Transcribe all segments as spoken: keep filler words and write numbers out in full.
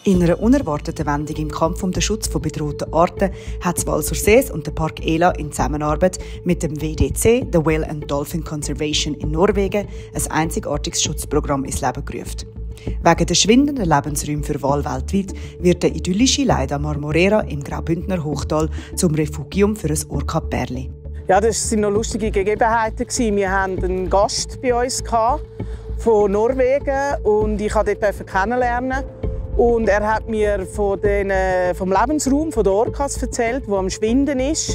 In einer unerwarteten Wendung im Kampf um den Schutz von bedrohten Arten hat das Val sur Sees und der Park Ela in Zusammenarbeit mit dem W D C, der Whale and Dolphin Conservation in Norwegen, ein einzigartiges Schutzprogramm ins Leben gerufen. Wegen der schwindenden Lebensräume für Wale weltweit wird der idyllische Leida Marmorera im Graubündner Hochtal zum Refugium für ein Orca-Pärli. Ja, das waren noch lustige Gegebenheiten. Wir hatten einen Gast bei uns von Norwegen und ich durfte dort kennenlernen. Und er hat mir von den, vom Lebensraum der Orcas erzählt, der am Schwinden ist.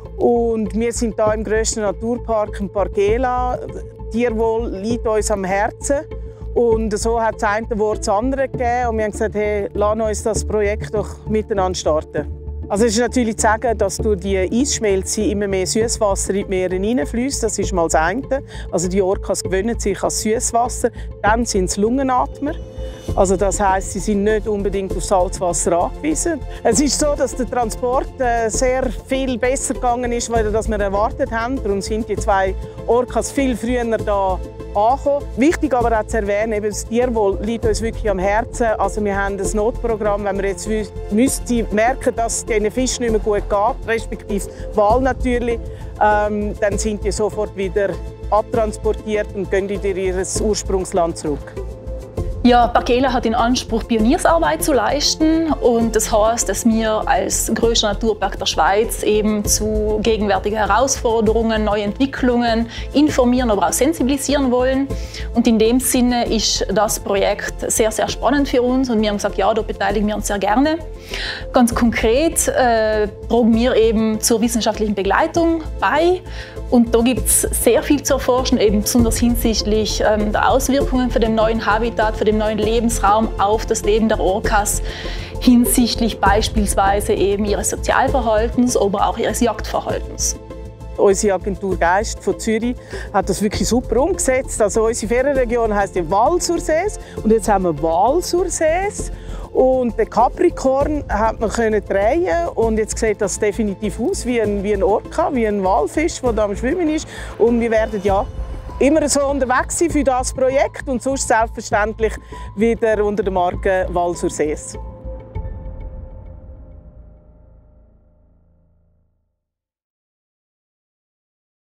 Und wir sind hier im grössten Naturpark, im Park Ela. Tierwohl liegt uns am Herzen. Und so hat das eine Wort das andere gegeben. Und wir haben gesagt, hey, lass uns das Projekt doch miteinander starten. Also es ist natürlich zu sagen, dass durch die Eisschmelze immer mehr Süßwasser in die Meere hineinfließt. Das ist mal das eine. Also die Orcas gewöhnen sich an Süßwasser. Dann sind es Lungenatmer. Also das heisst, sie sind nicht unbedingt auf Salzwasser angewiesen. Es ist so, dass der Transport äh, sehr viel besser gegangen ist, als wir erwartet haben. Darum sind die zwei Orcas viel früher da angekommen. Wichtig aber auch zu erwähnen, eben das Tierwohl liegt uns wirklich am Herzen. Also wir haben ein Notprogramm, wenn wir jetzt müsste merken, dass es den Fischen nicht mehr gut geht, respektive Wal natürlich, ähm, dann sind die sofort wieder abtransportiert und gehen in ihr Ursprungsland zurück. Ja, Park Ela hat den Anspruch, Pioniersarbeit zu leisten. Und das heißt, dass wir als größter Naturpark der Schweiz eben zu gegenwärtigen Herausforderungen, neuen Entwicklungen informieren, aber auch sensibilisieren wollen. Und in dem Sinne ist das Projekt sehr, sehr spannend für uns. Und wir haben gesagt, ja, da beteiligen wir uns sehr gerne. Ganz konkret äh, tragen wir eben zur wissenschaftlichen Begleitung bei. Und da gibt es sehr viel zu erforschen, eben besonders hinsichtlich ähm, der Auswirkungen von dem neuen Habitat, von dem neuen Lebensraum auf das Leben der Orcas, hinsichtlich beispielsweise eben ihres Sozialverhaltens, aber auch ihres Jagdverhaltens. Unsere Agentur Geist von Zürich hat das wirklich super umgesetzt. Also unsere Ferienregion heisst ja Val sur Sees und jetzt haben wir Val sur Sees. Und den Capricorn hat man können drehen und jetzt sieht das definitiv aus wie ein, wie ein Orca, wie ein Walfisch, der da am Schwimmen ist. Und wir werden ja immer so unterwegs sein für das Projekt und sonst selbstverständlich wieder unter der Marke Val sur Sees.